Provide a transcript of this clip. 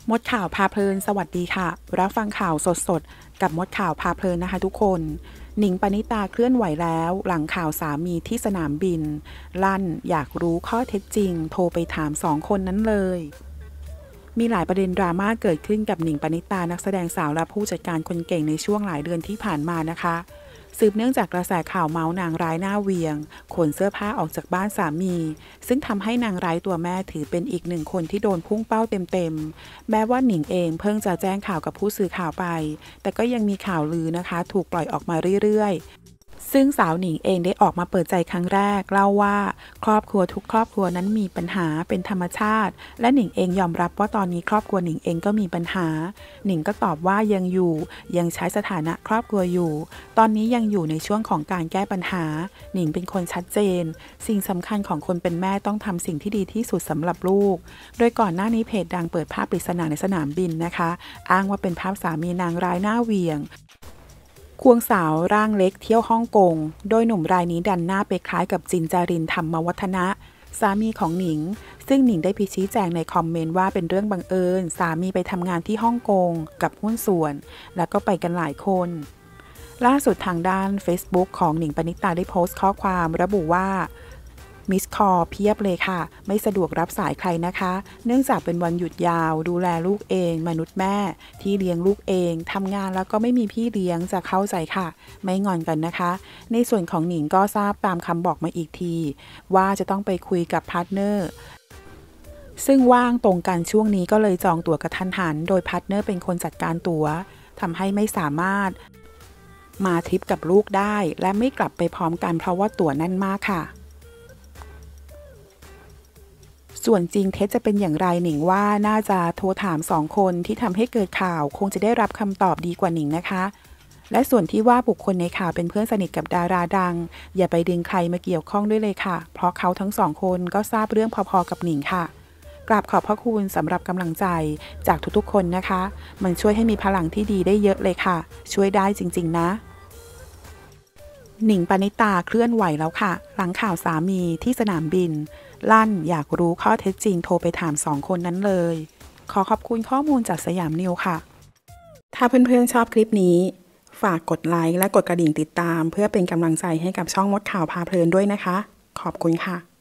มดข่าวพาเพลินสวัสดีค่ะรับฟังข่าวสดๆกับมดข่าวพาเพลินนะคะทุกคนหนิงปณิตาเคลื่อนไหวแล้วหลังข่าวสามีที่สนามบินลั่นอยากรู้ข้อเท็จจริงโทรไปถาม2 คนนั้นเลยมีหลายประเด็นดราม่าเกิดขึ้นกับหนิงปณิตานักแสดงสาวและผู้จัดการคนเก่งในช่วงหลายเดือนที่ผ่านมานะคะสืบเนื่องจากกระแสข่าวเมาส์นางร้ายหน้าเวียงขนเสื้อผ้าออกจากบ้านสามีซึ่งทำให้นางร้ายตัวแม่ถือเป็นอีกหนึ่งคนที่โดนพุ่งเป้าเต็มๆแม้ว่าหนิงเองเพิ่งจะแจ้งข่าวกับผู้สื่อข่าวไปแต่ก็ยังมีข่าวลือนะคะถูกปล่อยออกมาเรื่อยๆซึ่งสาวหนิงเองได้ออกมาเปิดใจครั้งแรกเล่าว่าครอบครัวทุกครอบครัวนั้นมีปัญหาเป็นธรรมชาติและหนิงเองยอมรับว่าตอนนี้ครอบครัวหนิงเองก็มีปัญหาหนิงก็ตอบว่ายังอยู่ยังใช้สถานะครอบครัวอยู่ตอนนี้ยังอยู่ในช่วงของการแก้ปัญหาหนิงเป็นคนชัดเจนสิ่งสำคัญของคนเป็นแม่ต้องทำสิ่งที่ดีที่สุดสำหรับลูกโดยก่อนหน้านี้เพจดังเปิดภาพปริศนาในสนามบินนะคะอ้างว่าเป็นภาพสามีนางร้ายหน้าเหวี่ยงควงสาวร่างเล็กเที่ยวฮ่องกงโดยหนุ่มรายนี้ดันหน้าไปคล้ายกับจินจารินธรรมวัฒนะสามีของหนิงซึ่งหนิงได้พิชี้แจงในคอมเมนต์ว่าเป็นเรื่องบังเอิญสามีไปทำงานที่ฮ่องกงกับหุ้นส่วนแล้วก็ไปกันหลายคนล่าสุดทางด้าน Facebook ของหนิงปณิตาได้โพสต์ข้อความระบุว่ามิสคอลเพียบเลยค่ะไม่สะดวกรับสายใครนะคะเนื่องจากเป็นวันหยุดยาวดูแลลูกเองมนุษย์แม่ที่เลี้ยงลูกเองทำงานแล้วก็ไม่มีพี่เลี้ยงจะเข้าใจค่ะไม่งอนกันนะคะในส่วนของหนิงก็ทราบตามคำบอกมาอีกทีว่าจะต้องไปคุยกับพาร์ทเนอร์ซึ่งว่างตรงกันช่วงนี้ก็เลยจองตั๋วกระทันหันโดยพาร์ทเนอร์เป็นคนจัดการตั๋วทำให้ไม่สามารถมาทริปกับลูกได้และไม่กลับไปพร้อมกันเพราะว่าตั๋วแน่นมากค่ะส่วนจริงเท็จจะเป็นอย่างไรหนิงว่าน่าจะโทรถาม2 คนที่ทำให้เกิดข่าวคงจะได้รับคำตอบดีกว่าหนิงนะคะและส่วนที่ว่าบุคคลในข่าวเป็นเพื่อนสนิทกับดาราดังอย่าไปดึงใครมาเกี่ยวข้องด้วยเลยค่ะเพราะเขาทั้ง2 คนก็ทราบเรื่องพอๆกับหนิงค่ะกราบขอบพระคุณสำหรับกำลังใจจากทุกๆคนนะคะมันช่วยให้มีพลังที่ดีได้เยอะเลยค่ะช่วยได้จริงๆนะหนิงปณิตาเคลื่อนไหวแล้วค่ะหลังข่าวสามีที่สนามบินลั่นอยากรู้ข้อเท็จจริงโทรไปถาม2 คนนั้นเลยขอขอบคุณข้อมูลจากสยามนิวค่ะถ้าเพื่อนๆชอบคลิปนี้ฝากกดไลค์และกดกระดิ่งติดตามเพื่อเป็นกำลังใจให้กับช่องมดข่าวพาเพลินด้วยนะคะขอบคุณค่ะ